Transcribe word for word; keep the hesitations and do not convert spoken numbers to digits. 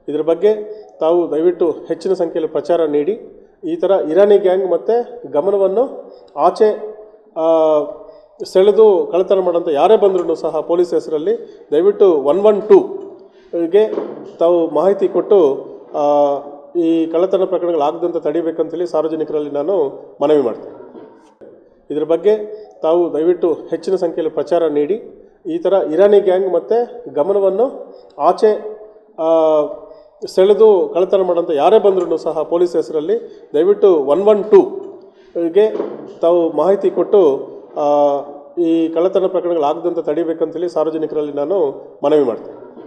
ಇದರ ಬಗ್ಗೆ ತಾವು ದಯವಿಟ್ಟು ಹೆಚ್ಚಿನ ಸಂಖ್ಯೆಯಲ್ಲಿ ಪ್ರಚಾರ ನೀಡಿ ಈ ಥರ ಇರಾನಿ ಗ್ಯಾಂಗ್ ಮತ್ತು ಗಮನವನ್ನು ಆಚೆ ಸೆಳೆದು ಕಳ್ಳತನ ಮಾಡೋಂಥ ಯಾರೇ ಬಂದರೂ ಸಹ ಪೊಲೀಸ್ ಹೆಸರಲ್ಲಿ ದಯವಿಟ್ಟು ಒನ್ ಒನ್ ಟೂಗೆ ತಾವು ಮಾಹಿತಿ ಕೊಟ್ಟು ಈ ಕಳ್ಳತನ ಪ್ರಕರಣಗಳಾಗದಂತೆ ತಡಿಬೇಕಂತೇಳಿ ಸಾರ್ವಜನಿಕರಲ್ಲಿ ನಾನು ಮನವಿ ಮಾಡ್ತೇನೆ. ಇದರ ಬಗ್ಗೆ ತಾವು ದಯವಿಟ್ಟು ಹೆಚ್ಚಿನ ಸಂಖ್ಯೆಯಲ್ಲಿ ಪ್ರಚಾರ ನೀಡಿ ಈ ಥರ ಇರಾನಿ ಗ್ಯಾಂಗ್ ಮತ್ತು ಗಮನವನ್ನು ಆಚೆ ಸೆಳೆದು ಕಳ್ಳತನ ಮಾಡೋಂಥ ಯಾರೇ ಬಂದರೂ ಸಹ ಪೊಲೀಸ್ ಹೆಸರಲ್ಲಿ ದಯವಿಟ್ಟು ಒನ್ ಒನ್ ಟೂಗೆ ತಾವು ಮಾಹಿತಿ ಕೊಟ್ಟು ಈ ಕಳ್ಳತನ ಪ್ರಕರಣಗಳಾಗದಂತೆ ತಡಿಬೇಕಂತೇಳಿ ಸಾರ್ವಜನಿಕರಲ್ಲಿ ನಾನು ಮನವಿ ಮಾಡ್ತೇನೆ.